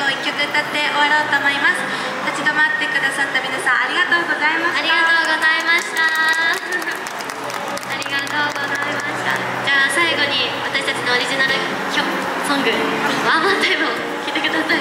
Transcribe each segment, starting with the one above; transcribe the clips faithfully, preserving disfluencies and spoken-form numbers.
をいっきょく歌って終わろうと思います。立ち止まってくださった皆さんありがとうございました。 ありがとうございましたありがとうございました。じゃあ最後に私たちのオリジナルソング「ワンマンタイム」を聴いてください。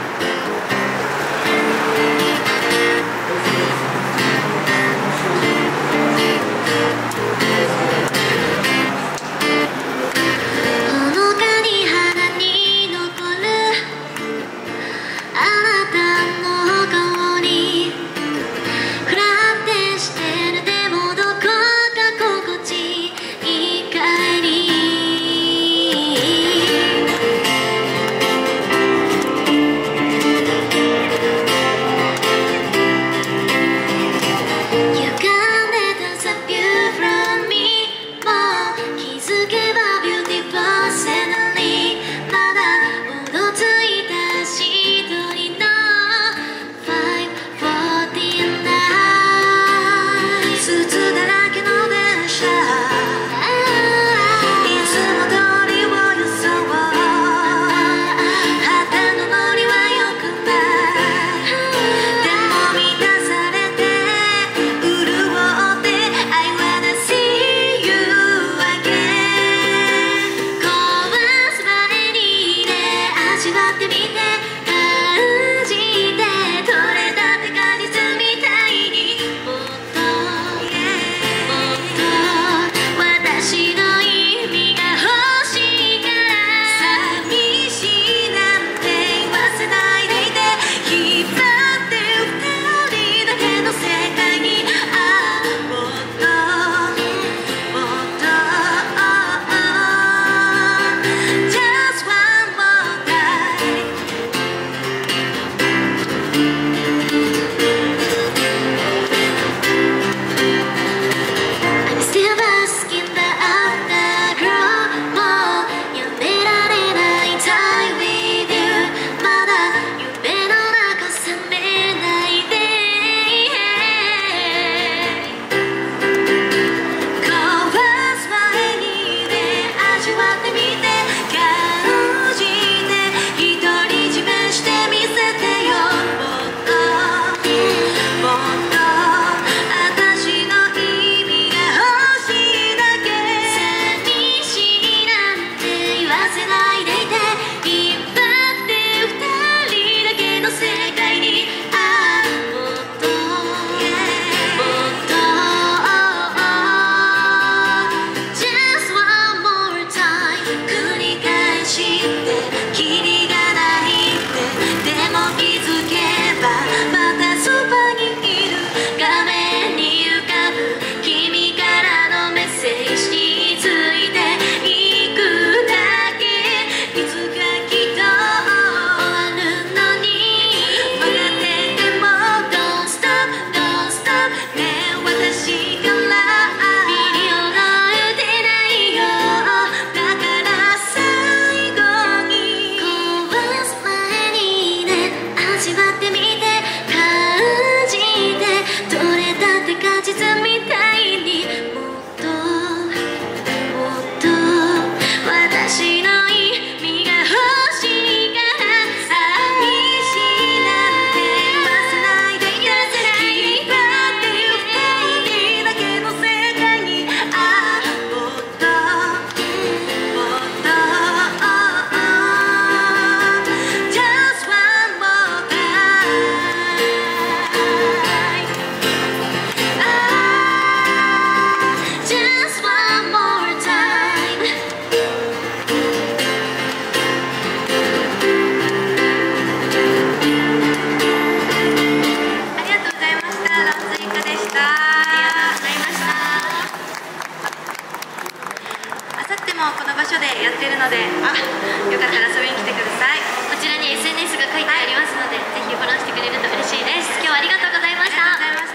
この場所でやってるので、あ、よかったら遊びに来てください。 こちらに エスエヌエス が書いてありますので、はい、ぜひフォローしてくれると嬉しいです。今日はありがとうございました。 ありがとうございました。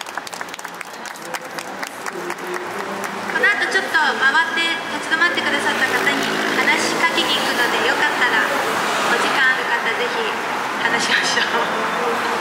この後ちょっと回って立ち止まってくださった方に話しかけに行くので、よかったらお時間ある方ぜひ話しましょう。